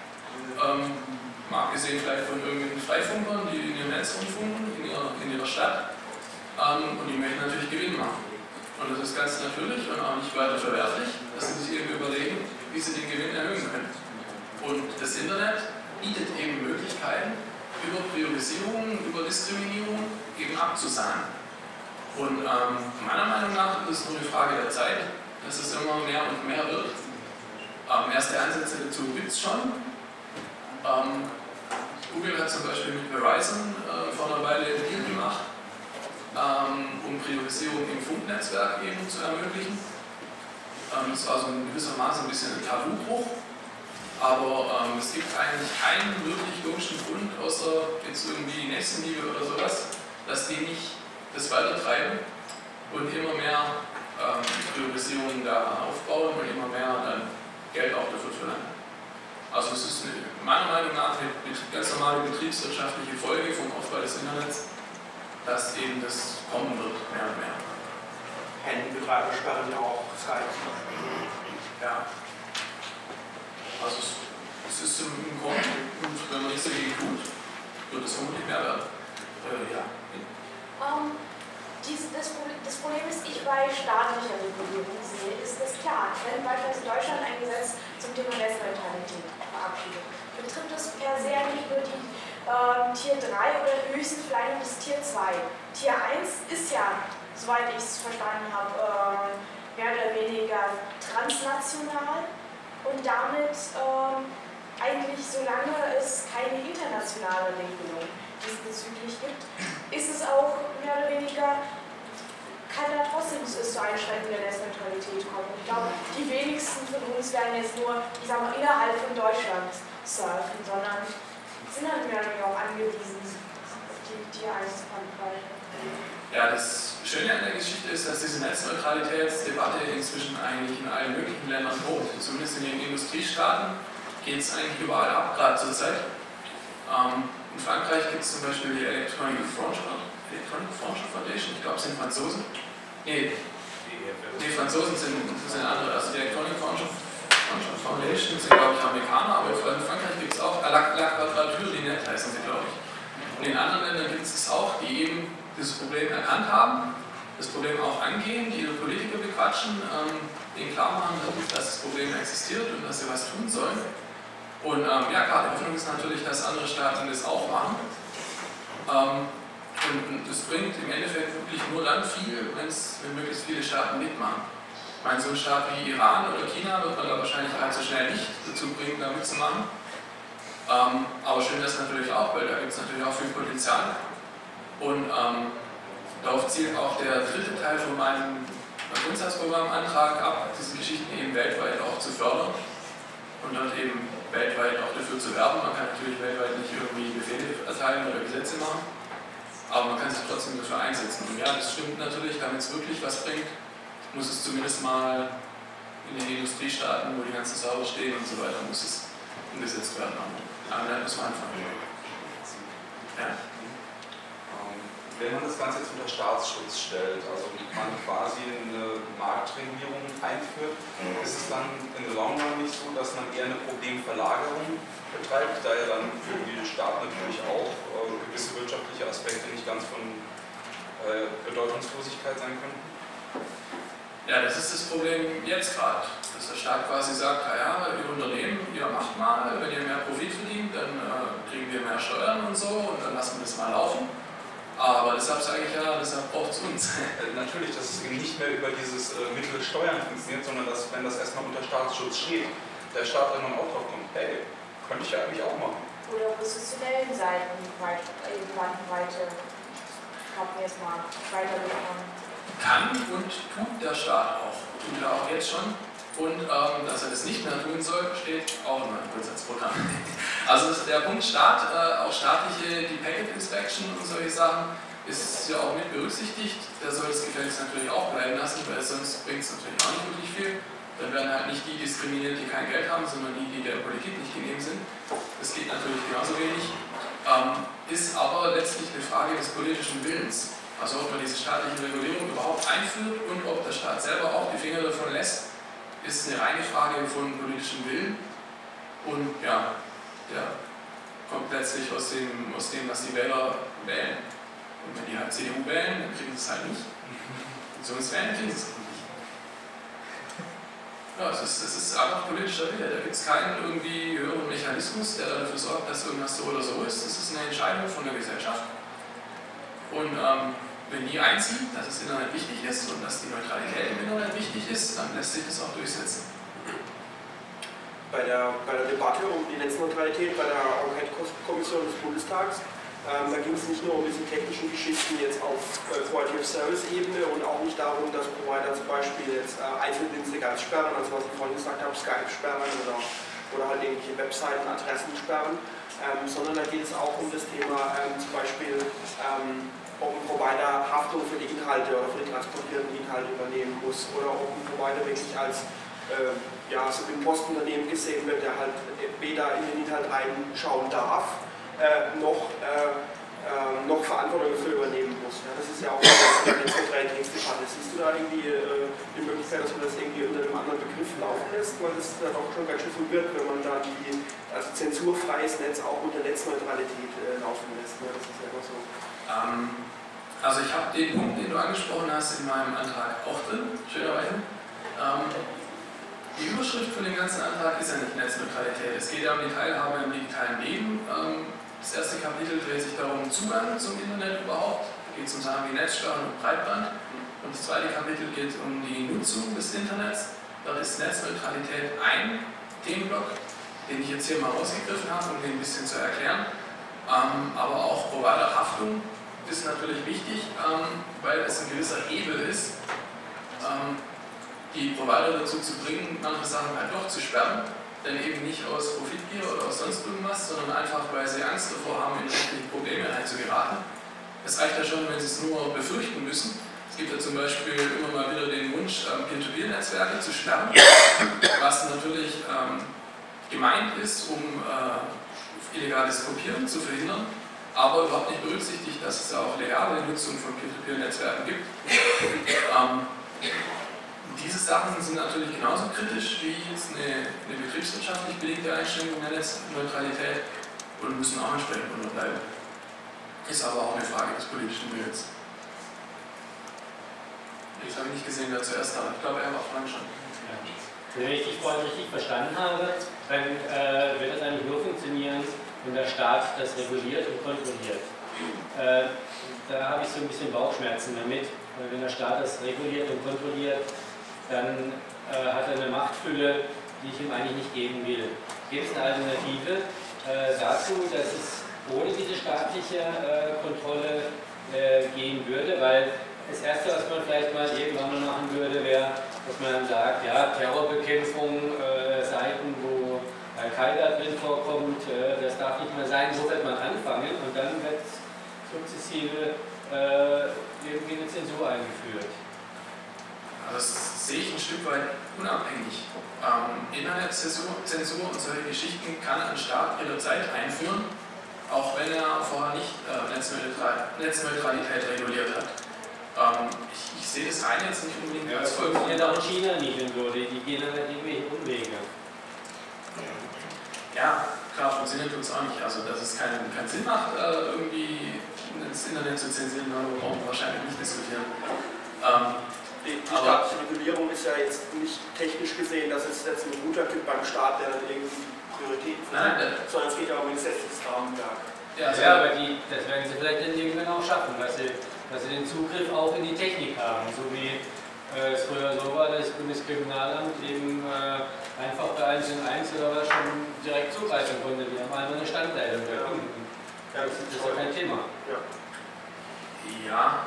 Mal abgesehen vielleicht von irgendwelchen Freifunkern, die in ihrem Netz rumfunken, in ihrer Stadt. Und die möchten natürlich Gewinn machen. Und das ist ganz natürlich und auch nicht weiter verwerflich, dass sie sich eben überlegen, wie sie den Gewinn erhöhen können. Und das Internet bietet eben Möglichkeiten, über Priorisierung, über Diskriminierung eben abzusahnen. Und meiner Meinung nach ist es nur eine Frage der Zeit, dass es immer mehr und mehr wird. Erste Ansätze dazu gibt es schon. Google hat zum Beispiel mit Verizon vor einer Weile einen Deal gemacht, um Priorisierung im Funknetzwerk eben zu ermöglichen. Das war so in gewisser Maße ein bisschen ein Tabubruch, aber es gibt eigentlich keinen wirklich logischen Grund, außer jetzt irgendwie Nächstenliebe oder sowas, dass die nicht das weitertreiben und immer mehr Priorisierung da aufbauen und immer mehr dann Geld auch dafür verlangen. Also es ist meiner Meinung nach eine ganz normale betriebswirtschaftliche Folge vom Aufbau des Internets, dass eben das kommen wird, mehr und mehr. Handybetreiber sperren ja auch Skype zum Beispiel. Ja. Also es ist im Grunde, und wenn man nichts dagegen tut, wird es vermutlich mehr werden. Ja. Das Problem ist, ich bei staatlicher Regulierung sehe, ist das klar. Wenn beispielsweise Deutschland ein Gesetz zum Thema Netzneutralität verabschiedet, betrifft es per se nicht nur die Tier 3 oder höchstens vielleicht bis Tier 2. Tier 1 ist ja, soweit ich es verstanden habe, mehr oder weniger transnational und damit eigentlich, solange es keine internationale Regelung diesbezüglich gibt, ist es auch mehr oder weniger, kann da trotzdem zu Einschränkungen der Netzneutralität kommen. Ich glaube, die wenigsten von uns werden jetzt nur, ich sag mal, innerhalb von Deutschland surfen, sondern sind halt mehr oder weniger auch angewiesen auf die Einzelbandbreite. Ja, das Schöne an der Geschichte ist, dass diese Netzneutralitätsdebatte inzwischen eigentlich in allen möglichen Ländern tobt. Zumindest in den Industriestaaten geht es eigentlich überall ab, gerade zur Zeit. In Frankreich gibt es zum Beispiel die Electronic Frontier Foundation, ich glaube, es sind Franzosen. Nee, Franzosen sind andere. Also die Electronic Frontier Foundation sind, glaube ich, Amerikaner, aber in Frankreich gibt es auch La Quadrature du Net, heißen sie, glaube ich. Und in anderen Ländern gibt es auch, die eben dieses Problem erkannt haben das Problem auch angehen, die Politiker bequatschen, denen klar machen, dass das Problem existiert und dass sie was tun sollen. Und ja, klar, die Hoffnung ist natürlich, dass andere Staaten das auch machen. Und das bringt im Endeffekt wirklich nur dann viel, wenn möglichst viele Staaten mitmachen. Ich meine, so ein Staat wie Iran oder China wird man da wahrscheinlich allzu schnell nicht dazu bringen, da mitzumachen. Aber schön ist natürlich auch, weil da gibt es natürlich auch viel Potenzial. Und darauf zielt auch der dritte Teil von meinem Grundsatzprogrammantrag ab, diese Geschichten eben weltweit auch zu fördern und dort eben weltweit auch dafür zu werben. Man kann natürlich weltweit nicht irgendwie Befehle erteilen oder Gesetze machen, aber man kann sich trotzdem dafür einsetzen. Und ja, das stimmt natürlich, damit es wirklich was bringt, muss es zumindest mal in den Industriestaaten, wo die ganzen Server stehen und so weiter, muss es umgesetzt werden. Aber dann muss man anfangen. Ja? Wenn man das Ganze jetzt unter Staatsschutz stellt, also man quasi eine Marktregulierung einführt, ist es dann in the long run nicht so, dass man eher eine Problemverlagerung betreibt, da ja dann für die Staaten natürlich auch gewisse wirtschaftliche Aspekte nicht ganz von Bedeutungslosigkeit sein könnten? Ja, das ist das Problem jetzt gerade, dass der Staat quasi sagt, naja, ihr Unternehmen, ihr macht mal, wenn ihr mehr Profit verdient, dann kriegen wir mehr Steuern und so und dann lassen wir das mal laufen. Aber deshalb sage ich ja, deshalb braucht es uns. Natürlich, dass es eben nicht mehr über dieses Mittel Steuern funktioniert, sondern dass, wenn das erstmal unter Staatsschutz steht, der Staat irgendwann auch drauf kommt, hey, könnte ich ja eigentlich auch machen. Oder professionellen Seiten weiter weitergekommen. Kann und tut der Staat auch. Tut er auch jetzt schon. Und dass er das nicht mehr tun soll, steht auch in meinem Grundsatzprogramm. Also der Punkt Staat, auch staatliche, die Packet Inspection und solche Sachen, ist ja auch mit berücksichtigt. Der soll es gefälligst natürlich auch bleiben lassen, weil sonst bringt es natürlich auch nicht wirklich viel. Dann werden halt nicht die diskriminiert, die kein Geld haben, sondern die, die der Politik nicht genehm sind. Das geht natürlich genauso wenig. Ist aber letztlich eine Frage des politischen Willens. Also ob man diese staatliche Regulierung überhaupt einführt und ob der Staat selber auch die Finger davon lässt, ist eine reine Frage von politischem Willen. Und ja, der kommt letztlich aus dem, was die Wähler wählen. Und wenn die halt CDU wählen, dann kriegen sie es halt nicht. Und sonst wählen, kriegen sie es nicht. Ja, es ist einfach politischer Wille. Da gibt es keinen irgendwie höheren Mechanismus, der dafür sorgt, dass irgendwas so oder so ist. Das ist eine Entscheidung von der Gesellschaft. Und wenn die einzieht, dass das Internet wichtig ist und dass die Neutralität im Internet wichtig ist, dann lässt sich das auch durchsetzen. Bei der Debatte um die Netzneutralität bei der Enquete-Kommission des Bundestags, da ging es nicht nur um diese technischen Geschichten jetzt auf Quality of Service-Ebene und auch nicht darum, dass Provider zum Beispiel jetzt Einzeldienste ganz sperren, also was ich vorhin gesagt habe, Skype sperren oder halt irgendwelche Webseiten, Adressen sperren, sondern da geht es auch um das Thema zum Beispiel ob ein Provider Haftung für die Inhalte oder für die transportierten Inhalte übernehmen muss oder ob ein Provider wirklich als so wie ein Postunternehmen gesehen wird, der halt weder in den Inhalt reinschauen darf, noch Verantwortung dafür übernehmen muss. Ja, das ist ja auch eine Netzwerkrealitätsdebatte. Siehst du da irgendwie die Möglichkeit, dass man das irgendwie unter einem anderen Begriff laufen lässt, weil das dann auch schon ganz schön verwirrt, wenn man da also zensurfreies Netz auch unter Netzneutralität laufen lässt. Ja, das ist ja immer so. Also ich habe den Punkt, den du angesprochen hast, in meinem Antrag auch drin, schönerweise. Die Überschrift von dem ganzen Antrag ist ja nicht Netzneutralität. Es geht ja um die Teilhabe im digitalen Leben. Das erste Kapitel dreht sich darum, Zugang zum Internet überhaupt. Da geht es um Sachen wie Netzsteuerung und Breitband. Und das zweite Kapitel geht um die Nutzung des Internets. Dort ist Netzneutralität ein Themenblock, den ich jetzt hier mal rausgegriffen habe, um den ein bisschen zu erklären. Aber auch Providerhaftung ist natürlich wichtig, weil es ein gewisser Hebel ist, die Provider dazu zu bringen, manche Sachen halt doch zu sperren, denn eben nicht aus Profitgier oder aus sonst irgendwas, sondern einfach, weil sie Angst davor haben, in rechtliche Probleme reinzugeraten. Es reicht ja schon, wenn sie es nur befürchten müssen. Es gibt ja zum Beispiel immer mal wieder den Wunsch, Peer-to-Peer-Netzwerke zu sperren, was natürlich gemeint ist, um illegales Kopieren zu verhindern, aber überhaupt nicht berücksichtigt, dass es auch legale Nutzung von Peer-to-Peer-Netzwerken gibt. Diese Sachen sind natürlich genauso kritisch wie jetzt eine betriebswirtschaftlich bedingte Einschränkung der Netzneutralität und müssen auch entsprechend unterbleiben. Ist aber auch eine Frage des politischen Willens. Das habe ich nicht gesehen, wer zuerst da. Ich glaube, er war vorhin schon. Ja. Wenn ich dich vorhin richtig verstanden habe, dann wird das eigentlich nur funktionieren, wenn der Staat das reguliert und kontrolliert. Da habe ich so ein bisschen Bauchschmerzen damit. Wenn der Staat das reguliert und kontrolliert, dann hat er eine Machtfülle, die ich ihm eigentlich nicht geben will. Gibt es eine Alternative dazu, dass es ohne diese staatliche Kontrolle gehen würde? Weil das Erste, was man vielleicht mal irgendwann mal machen würde, wäre, dass man sagt, ja, Terrorbekämpfung, Seiten, wo Al-Qaida drin vorkommt, das darf nicht mehr sein, so wird man anfangen und dann wird sukzessive irgendwie eine Zensur eingeführt. Das sehe ich ein Stück weit unabhängig. Internetzensur und solche Geschichten kann ein Staat jederzeit einführen, auch wenn er vorher nicht Netzneutralität reguliert hat. Ich sehe das eine jetzt nicht unbedingt als Folge. Das funktioniert auch in China nicht in so, die gehen dann irgendwelche Umwege. Ja, klar, funktioniert uns auch nicht. Also, dass es keinen Sinn macht, irgendwie das Internet zu zensieren, darüber brauchen wir wahrscheinlich nicht diskutieren. Die staatliche Regulierung ist ja jetzt nicht technisch gesehen, dass es jetzt einen Router gibt beim Staat, der dann irgendwie Prioritäten versucht, sondern es geht ja um ein gesetzliches Rahmenwerk. Ja, aber das werden sie vielleicht dann irgendwann auch schaffen, dass sie den Zugriff auch in die Technik haben, so wie es früher so war, dass das Bundeskriminalamt eben einfach bei 1&1 oder was schon direkt zugreifen konnte. Die haben einmal eine Standleitung der Kunden. Ja, Das ist ja kein Thema. Ja,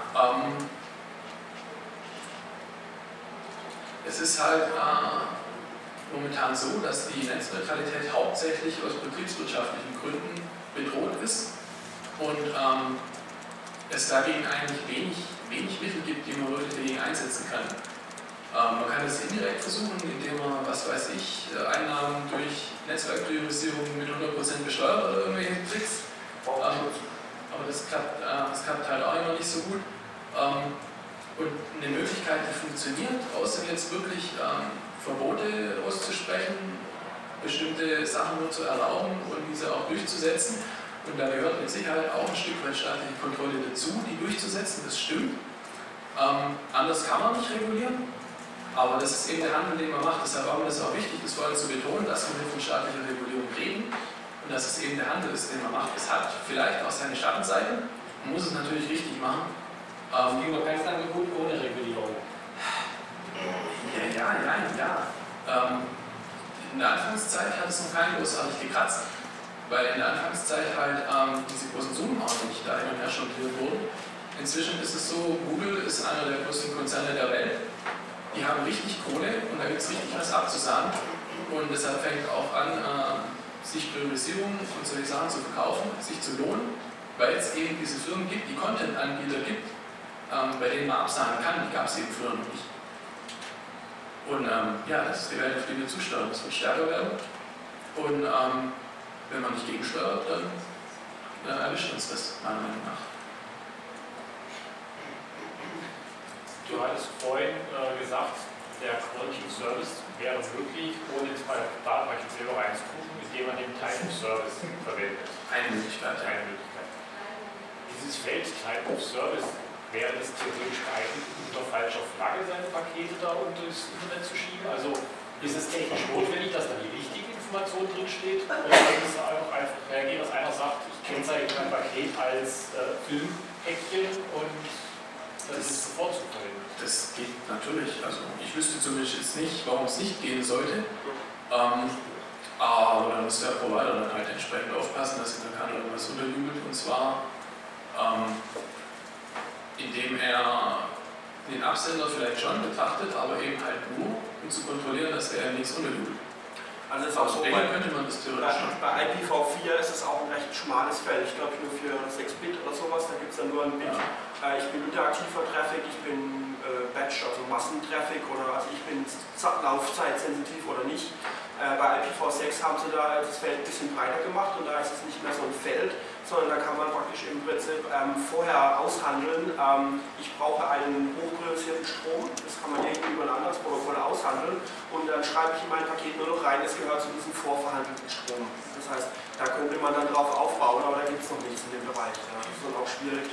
es ist halt momentan so, dass die Netzneutralität hauptsächlich aus betriebswirtschaftlichen Gründen bedroht ist und es dagegen eigentlich wenig Mittel gibt, die man wirklich dagegen einsetzen kann. Man kann es indirekt versuchen, indem man, was weiß ich, Einnahmen durch Netzwerkpriorisierung mit 100% besteuert oder irgendwelche Tricks. Aber das klappt halt auch immer nicht so gut. Und eine Möglichkeit, die funktioniert, außer jetzt wirklich Verbote auszusprechen, bestimmte Sachen nur zu erlauben und diese auch durchzusetzen. Und da gehört mit Sicherheit auch ein Stück weit staatliche Kontrolle dazu, die durchzusetzen, das stimmt. Anders kann man nicht regulieren, aber das ist eben der Handel, den man macht. Deshalb war mir das auch wichtig, das vorhin zu betonen, dass wir von staatlicher Regulierung reden und dass es eben der Handel ist, den man macht. Es hat vielleicht auch seine Schattenseiten, man muss es natürlich richtig machen. Es ging doch kein Angebot ohne Regulierung. Ja. In der Anfangszeit hat es noch keinen großartig gekratzt, weil in der Anfangszeit halt diese großen Summen auch nicht da hin und her jongliert wurden. Inzwischen ist es so, Google ist einer der größten Konzerne der Welt. Die haben richtig Kohle und da gibt es richtig was abzusagen. Und deshalb fängt auch an, sich Priorisierung und solche Sachen zu verkaufen, sich zu lohnen, weil es eben diese Firmen gibt, die Content-Anbieter gibt, bei denen man absagen kann, die gab es eben früher noch nicht. Und das ist die Welt, auf die wir zusteuern. Das wird stärker werden. Und wenn man nicht gegensteuert, dann erwischt uns das, meiner Meinung nach. Du hattest vorhin gesagt, der Quality Service wäre möglich, ohne jetzt bei der Datenbank selber reinzugucken, indem man den Type of Service verwendet. Eine Möglichkeit. Dieses Feld Type of Service, wäre es theoretisch geeignet, unter falscher Flagge seine Pakete da unter das Internet zu schieben? Also ist es technisch notwendig, dass da die richtige Information drin steht? Oder ist es einfach reagieren, dass einer sagt, ich kennzeichne mein Paket als Filmpäckchen und das ist sofort zu verwenden? Das geht natürlich. Also ich wüsste zumindest jetzt nicht, warum es nicht gehen sollte. Aber dann muss der Provider dann halt entsprechend aufpassen, dass ihm da keiner irgendwas unterjubelt. Und zwar indem er den Absender vielleicht schon betrachtet, aber eben halt nur, um zu kontrollieren, dass der nichts unterjubelt. Also es ist auch so, könnte man das theoretisch schon. Bei IPv4 ist es auch ein recht schmales Feld. Ich glaube nur für 6-Bit oder sowas, da gibt es dann nur ein Bit. Ja. Ich bin interaktiver Traffic, ich bin Batch, also Massentraffic, oder also ich bin laufzeitsensitiv oder nicht. Bei IPv6 haben sie da das Feld ein bisschen breiter gemacht und da ist es nicht mehr so ein Feld, sondern da kann man praktisch im Prinzip vorher aushandeln, ich brauche einen hochpriorisierten Strom, das kann man irgendwie über ein anderes Protokoll aushandeln und dann schreibe ich in mein Paket nur noch rein, es gehört zu diesem vorverhandelten Strom. Das heißt, da könnte man dann drauf aufbauen, aber da gibt es noch nichts in dem Bereich. Ja. Das ist dann auch schwierig.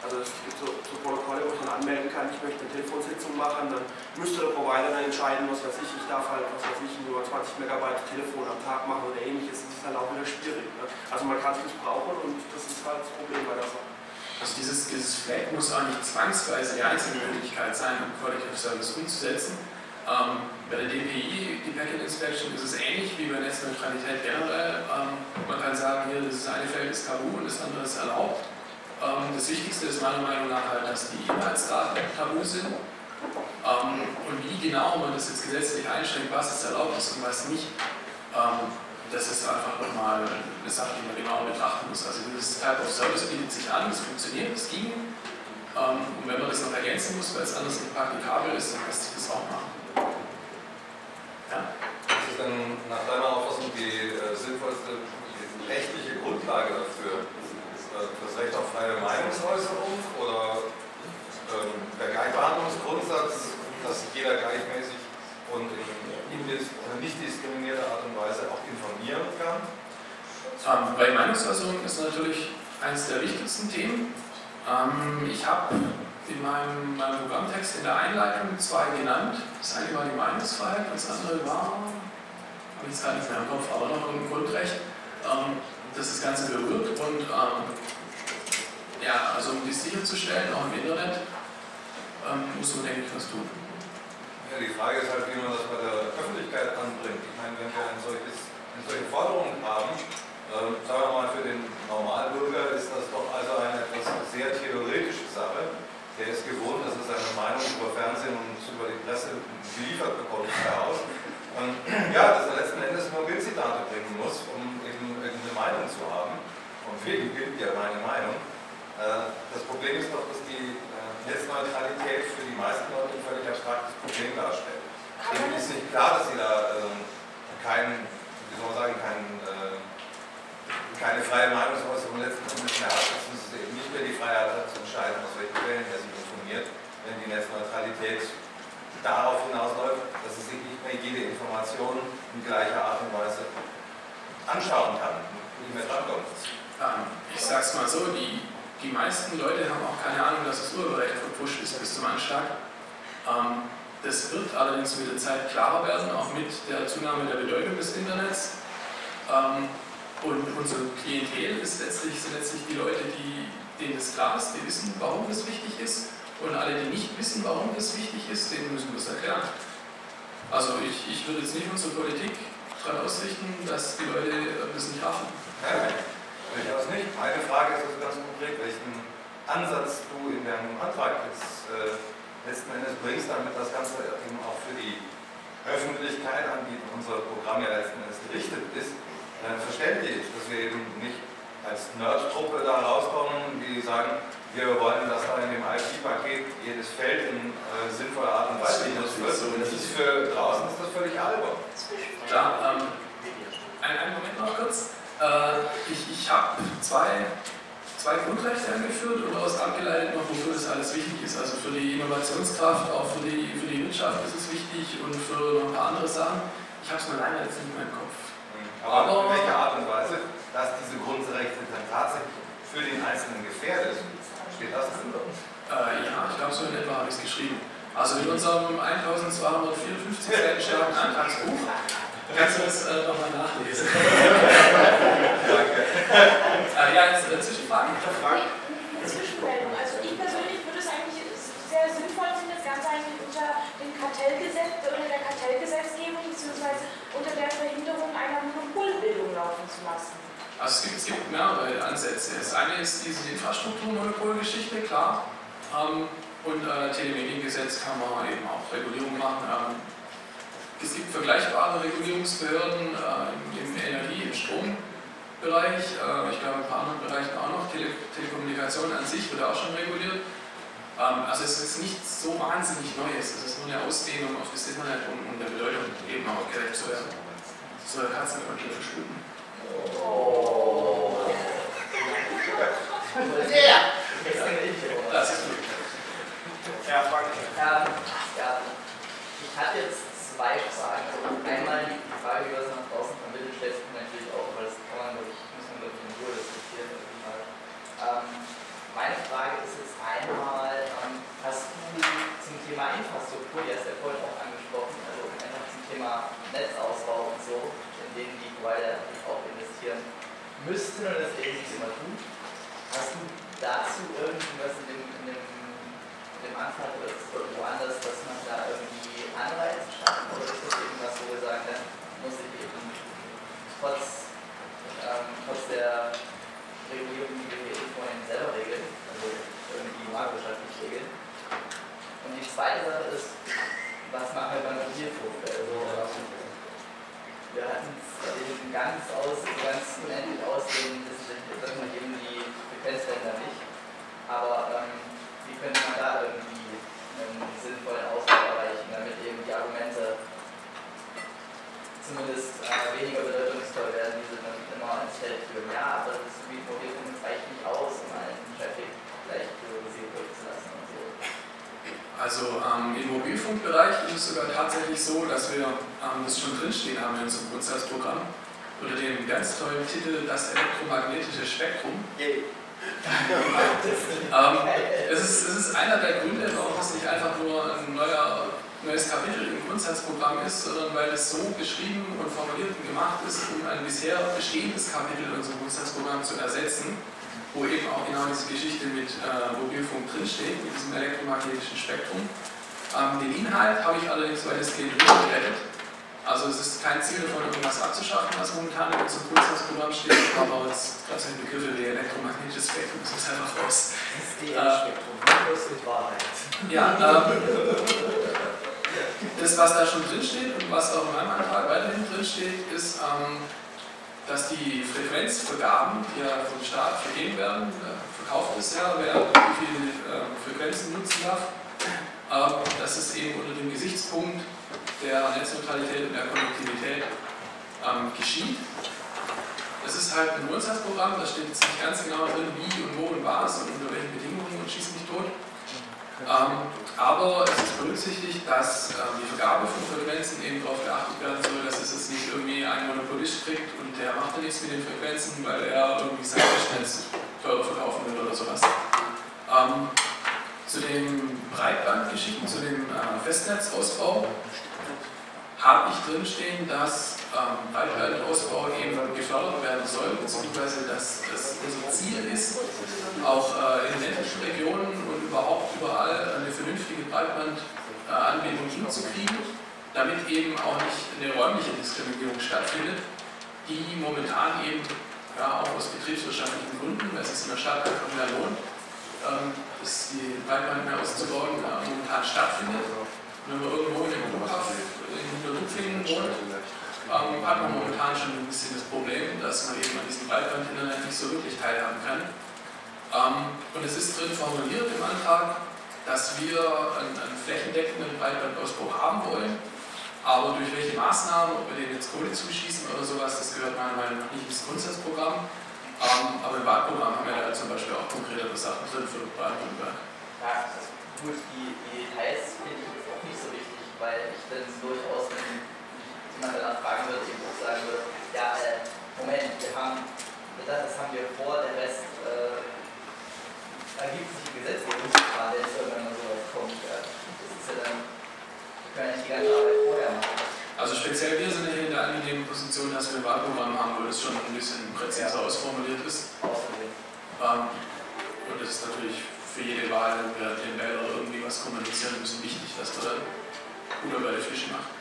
Also es gibt so Protokolle, wo ich dann anmelden kann, ich möchte eine Telefonsitzung machen, dann müsste der Provider dann entscheiden, was weiß ich darf halt, nur 20 Megabyte Telefon am Tag machen oder ähnliches. Das ist dann auch wieder schwierig. Ne? Also man kann es missbrauchen und das ist halt das Problem bei der Sache. Also dieses Flag muss auch nicht zwangsweise die einzige Möglichkeit sein, um Quality of Service umzusetzen. Bei der DPI, die Packet Inspection, ist es ähnlich wie bei Netzneutralität generell. Man kann sagen, hier, das eine Feld ist tabu und das andere ist erlaubt. Das Wichtigste ist meiner Meinung nach halt, dass die Inhaltsdaten tabu sind. Und wie genau man das jetzt gesetzlich einschränkt, was ist erlaubt ist und was nicht, das ist einfach nochmal eine Sache, die man genauer betrachten muss. Also dieses Type of Service bietet sich an, das funktioniert, das ging. Und wenn man das noch ergänzen muss, weil es anders nicht praktikabel ist, dann lässt sich das auch machen. Ja? Was ist denn nach deiner Auffassung die sinnvollste rechtliche Grundlage dafür? Das Recht auf freie Meinungsäußerung oder der Gleichbehandlungsgrundsatz, dass jeder gleichmäßig und in nicht diskriminierter Art und Weise auch informieren kann? Bei Meinungsäußerung ist natürlich eines der wichtigsten Themen. Ich habe in meinem Programmtext in der Einleitung 2 genannt. Das eine war die Meinungsfreiheit, das andere war, habe ich jetzt gar nicht mehr im Kopf, aber noch ein Grundrecht, das das Ganze berührt. Und ja, also um dies sicherzustellen, auch im Internet, muss man, denke ich, was tun. Ja, die Frage ist halt, wie man das bei der Öffentlichkeit anbringt. Ich meine, wenn wir eine solche Forderung haben, sagen wir mal, für den Normalbürger ist das doch also eine etwas sehr theoretische Sache. Der ist gewohnt, dass er seine Meinung über Fernsehen und über die Presse geliefert bekommt heraus. Ja, dass er letzten Endes nur Bildzitate bringen muss, um eben irgendeine Meinung zu haben. Und wegen gilt ja meine Meinung. Das Problem ist doch, dass die Netzneutralität für die meisten Leute ein völlig abstraktes Problem darstellt. Ihnen ist nicht klar, dass sie da keine freie Meinungsäußerung letzten Endes mehr hat, dass es eben nicht mehr die Freiheit hat zu entscheiden, aus welchen Quellen er sich informiert, wenn die Netzneutralität darauf hinausläuft, dass es sich nicht mehr jede Information in gleicher Art und Weise anschauen kann, nicht mehr drankommt. Ich sag's mal so, die meisten Leute haben auch keine Ahnung, dass das Urheberrecht verpfuscht ist bis zum Anschlag. Das wird allerdings mit der Zeit klarer werden, auch mit der Zunahme der Bedeutung des Internets. Und unser Klientel sind letztlich die Leute, denen das klar ist, die wissen, warum das wichtig ist. Und alle, die nicht wissen, warum das wichtig ist, denen müssen wir es erklären. Also ich würde jetzt nicht unsere Politik daran ausrichten, dass die Leute das nicht raffen. Durchaus nicht. Meine Frage ist also ganz konkret, welchen Ansatz du in deinem Antrag jetzt letzten Endes bringst, damit das Ganze eben auch für die Öffentlichkeit, an die unser Programm ja letzten Endes gerichtet ist, verständlich ist, dass wir eben nicht als Nerd-Truppe da rauskommen, die sagen, wir wollen, dass da in dem IP-Paket jedes Feld in sinnvoller Art und Weise genutzt wird. Das ist für draußen ist das völlig albern. Klar, einen Moment noch kurz. Ich habe zwei Grundrechte angeführt und daraus abgeleitet noch, wofür das alles wichtig ist. Also für die Innovationskraft, auch für die Wirtschaft ist es wichtig und für noch ein paar andere Sachen. Ich habe es mir leider jetzt nicht mehr im Kopf. Aber in welcher Art und Weise, dass diese Grundrechte dann tatsächlich für den Einzelnen gefährdet, steht das drin? Ja, ich glaube, so in etwa habe ich es geschrieben. Also in unserem 1254 Seiten starken Antragsbuch kannst du das nochmal nachlesen. Danke. Ja, jetzt Zwischenfragen? Eine Zwischenmeldung. Also ich persönlich würde es eigentlich sehr sinnvoll finden, das Ganze eigentlich unter dem Kartellgesetz oder der Kartellgesetzgebung bzw. unter der Verhinderung einer Monopolbildung laufen zu lassen. Also es gibt mehrere Ansätze. Das eine ist diese Infrastrukturmonopolgeschichte, klar. Und Telemediengesetz kann man eben auch Regulierung machen. Es gibt vergleichbare Regulierungsbehörden im Energie-, im Strombereich, ich glaube in ein paar anderen Bereichen auch noch. Telekommunikation an sich wird auch schon reguliert. Also es ist nichts so wahnsinnig Neues, es ist nur eine Ausdehnung auf das Internet, um der Bedeutung eben auch gerecht zu werden. So eine Katze kann man hier verschwinden. Oh. Das ist gut. Ja, Frank. Ja, ich hatte jetzt 2 Fragen. Also einmal die Frage, wie was nach draußen vermittelt, stellt sich natürlich auch, weil das kann man, muss man in Ruhe diskutieren. Meine Frage ist jetzt, Kuli hast ja vorhin auch angesprochen, also einfach zum Thema Netzausbau und so, in denen die Provider auch investieren müssten und das eben nicht immer tun. Hast du dazu irgendwas in dem Antrag oder woanders, dass man da irgendwie Anreize schafft? Oder ist das eben was, wo wir sagen, dann muss ich eben trotz der Regulierung, die wir eben vorhin selber regeln, also irgendwie marktwirtschaftlich regeln? Und die zweite Sache ist, was machen wir beim Mobilfunk? Also, wir hatten es ganz unendlich ausdehnen, dass man eben die Frequenzbänder nicht. Aber wie könnte man da irgendwie einen sinnvollen Ausbau erreichen, damit eben die Argumente zumindest weniger bedeutungsvoll werden, die sind dann immer ins Feld führen. Ja, aber das Mobilfunk reicht nicht aus, um einen Traffic gleich priorisiert durchzulassen und so. Also im Mobilfunkbereich ist es sogar tatsächlich so, dass wir das schon drinstehen haben in unserem Grundsatzprogramm unter dem ganz tollen Titel Das elektromagnetische Spektrum. Es ist einer der Gründe, warum es nicht einfach nur ein neues Kapitel im Grundsatzprogramm ist, sondern weil es so geschrieben und formuliert und gemacht ist, um ein bisher bestehendes Kapitel in unserem Grundsatzprogramm zu ersetzen, wo eben auch genau diese Geschichte mit Mobilfunk drinsteht, mit diesem elektromagnetischen Spektrum. Den Inhalt habe ich allerdings weitestgehend rückgerettet. Also es ist kein Ziel davon, irgendwas abzuschaffen, was momentan in unserem Grundsatzprogramm steht, aber jetzt gerade solche Begriffe wie elektromagnetisches Spektrum, das muss einfach raus. Das ist Wahrheit. Ja, das, was da schon drinsteht und was auch in meinem Antrag weiterhin drinsteht, ist, dass die Frequenzvergaben, die ja vom Staat vergeben werden, verkauft ist ja, wer wie viele Frequenzen nutzen darf, dass es eben unter dem Gesichtspunkt der Netzneutralität und der Konnektivität geschieht. Das ist halt ein Grundsatzprogramm, da steht jetzt nicht ganz genau drin, wie und wo und was und unter welchen Bedingungen und schießt mich tot. Aber es ist berücksichtigt, dass die Vergabe von Frequenzen eben darauf geachtet werden soll, dass es jetzt nicht irgendwie ein Monopolist kriegt und der macht ja nichts mit den Frequenzen, weil er irgendwie sein Festnetz teurer verkaufen will oder sowas. Zu den Breitbandgeschichten, zu dem Festnetzausbau habe ich drinstehen, dass Breitbandausbau eben gefördert werden soll, beziehungsweise dass das unser Ziel ist, auch in ländlichen Regionen und überhaupt überall eine vernünftige Breitbandanbindung hinzukriegen, damit eben auch nicht eine räumliche Diskriminierung stattfindet, die momentan eben auch aus betriebswirtschaftlichen Gründen, weil es sich in der Stadt einfach mehr lohnt, die Breitband mehr auszubauen, momentan stattfindet. Wenn man irgendwo in einem Flughafen in Hintertupfingen wohnt, hat man momentan schon ein bisschen das Problem, dass man eben an diesem Breitband-Internet nicht so wirklich teilhaben kann. Und es ist drin formuliert im Antrag, dass wir einen flächendeckenden Breitbandausbau haben wollen, aber durch welche Maßnahmen, ob wir denen jetzt Kohle zuschießen oder sowas, das gehört meiner Meinung nach nicht ins Grundsatzprogramm. Aber im Wahlprogramm haben wir da zum Beispiel auch konkretere Sachen drin für Baden-Württemberg. Ja, gut, die Details finde ich jetzt auch nicht so wichtig, weil ich dann durchaus, wenn jemand danach fragen würde, eben auch sagen würde, ja, Moment, das haben wir vor, der Rest ergibt sich im Gesetzgebungsverfahren, wenn es irgendwann mal sowas kommt. Ja. Das ist ja dann, wir können ja nicht die ganze Arbeit vorher machen. Also speziell wir sind ja hier in der angenehmen Position, dass wir ein Wahlprogramm haben, wo das schon ein bisschen präziser ausformuliert ist. Und das ist natürlich für jede Wahl, wenn wir den Wählern irgendwie was kommunizieren müssen, wichtig, dass man dann Butter bei der Fische macht.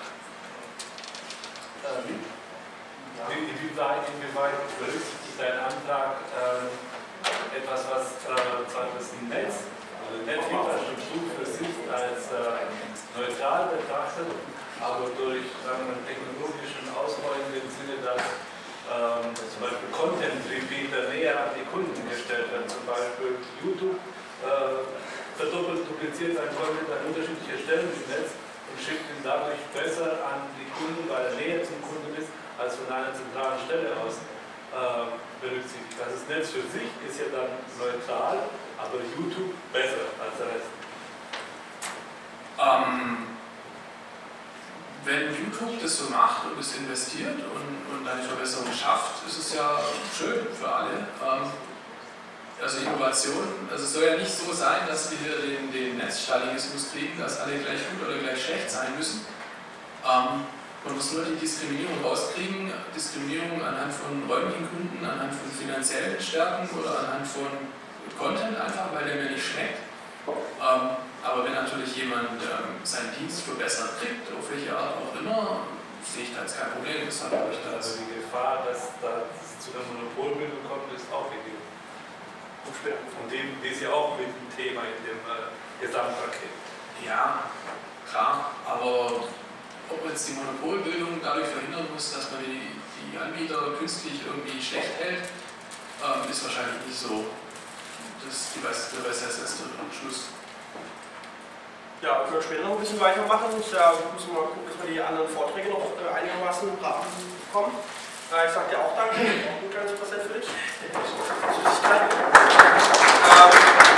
Inwieweit berücksichtigt dein Antrag etwas, was zwar das Netz, also Netzinfrastruktur für sich als neutral betrachtet, aber durch technologischen Ausbau in dem Sinne, dass zum Beispiel Content-Repeater näher an die Kunden gestellt werden, zum Beispiel YouTube verdoppelt, dupliziert seinen Content an unterschiedliche Stellen im Netz und schickt ihn dadurch besser an die Kunden, weil er näher zum Kunden ist, als von einer zentralen Stelle aus berücksichtigt. Das Netz für sich ist ja dann neutral, aber YouTube besser als der Rest. Wenn YouTube das so macht und es investiert und eine Verbesserung schafft, ist es ja schön für alle. Also Innovation, also es soll ja nicht so sein, dass wir den Netzstalinismus kriegen, dass alle gleich gut oder gleich schlecht sein müssen. Man muss nur die Diskriminierung rauskriegen, Diskriminierung anhand von räumlichen Gründen, anhand von finanziellen Stärken oder anhand von Content einfach, weil der mir nicht schmeckt. Aber wenn natürlich jemand seinen Dienst verbessert kriegt, auf welche Art auch immer, sehe ich da jetzt kein Problem. Das habe ich da. Also die Gefahr, dass da zu einer Monopolbildung kommt, ist auch gegeben. Und dem ist ja auch mit dem Thema in dem Gesamtpaket. Ja, klar, aber ob jetzt die Monopolbildung dadurch verhindern muss, dass man die Anbieter künstlich irgendwie schlecht hält, ist wahrscheinlich nicht so. Das ist der beste Schluss. Ja, können wir später noch ein bisschen weitermachen. Ich muss mal gucken, dass wir die anderen Vorträge noch einigermaßen bekommen. Ich sage dir auch danke, auch ein kleines Prozent für dich. Süßigkeiten.